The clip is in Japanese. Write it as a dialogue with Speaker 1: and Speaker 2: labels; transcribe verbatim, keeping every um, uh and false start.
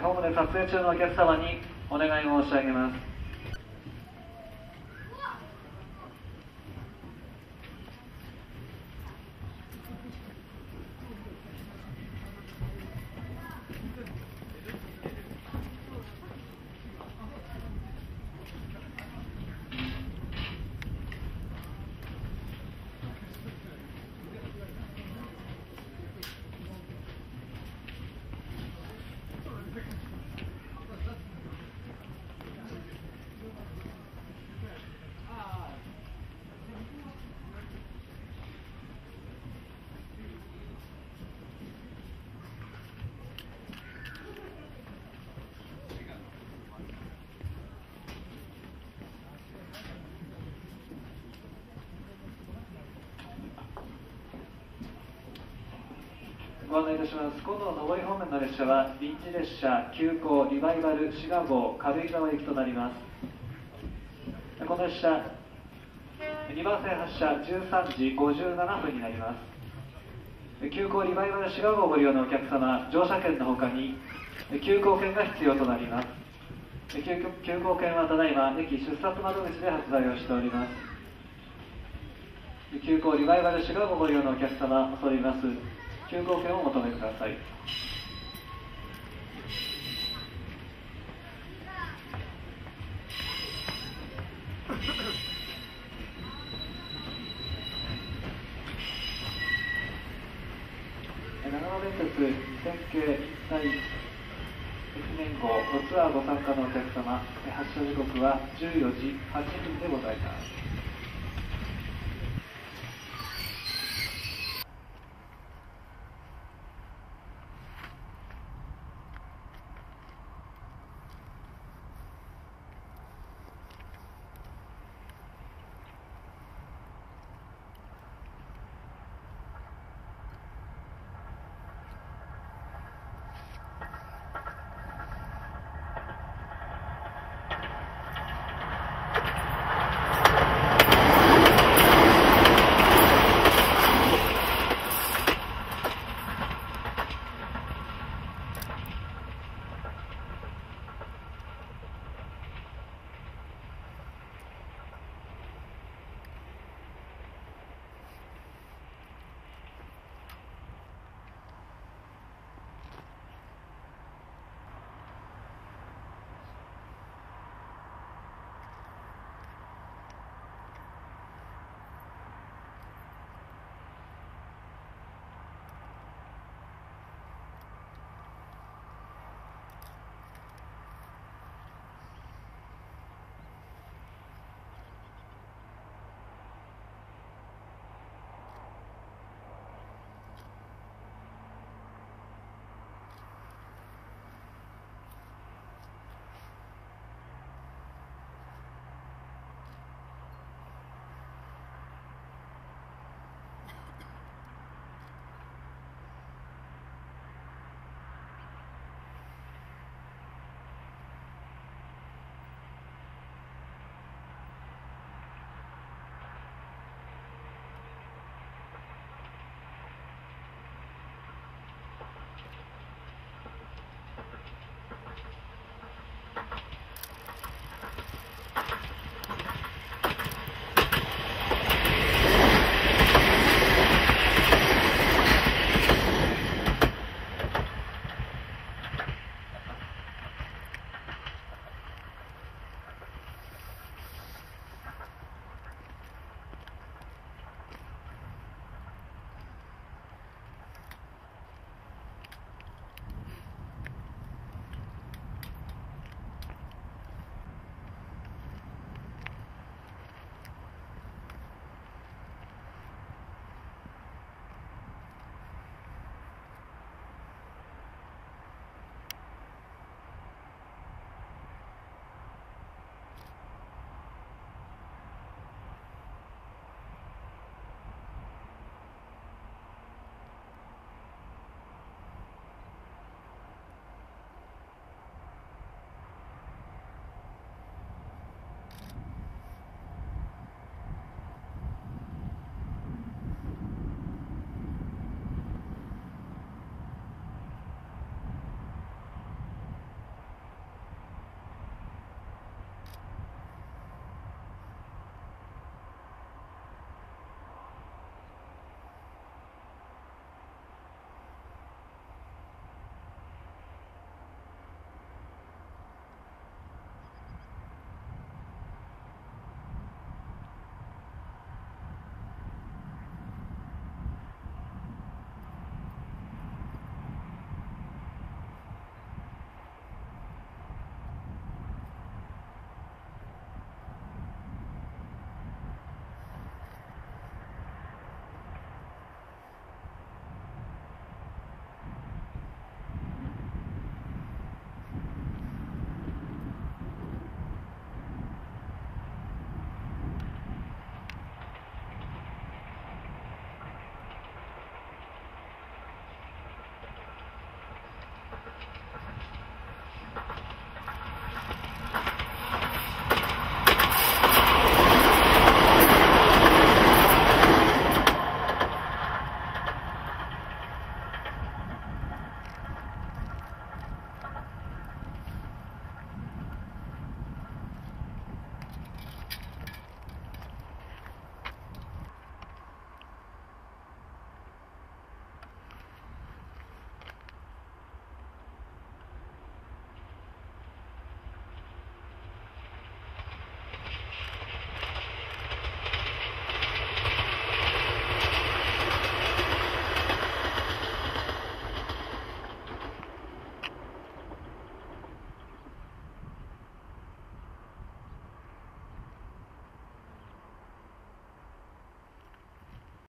Speaker 1: ホームで撮影中のお客様にお願い申し上げます。ご案内いたします。今度の上り方面の列車は臨時列車急行リバイバル滋賀号軽井沢行きとなります。この列車にばん線発車じゅうさんじごじゅうななふんになります。急行リバイバル滋賀号をご利用のお客様、乗車券のほかに急行券が必要となります。急急行券はただいま駅出札窓口で発売をしております。急行リバイバル滋賀号をご利用のお客様、恐れ入ります。急行券をお求めください。長野電鉄線形第いちねん号ツアーご参加のお客様、発車時刻はじゅうよじはっぷんでございます。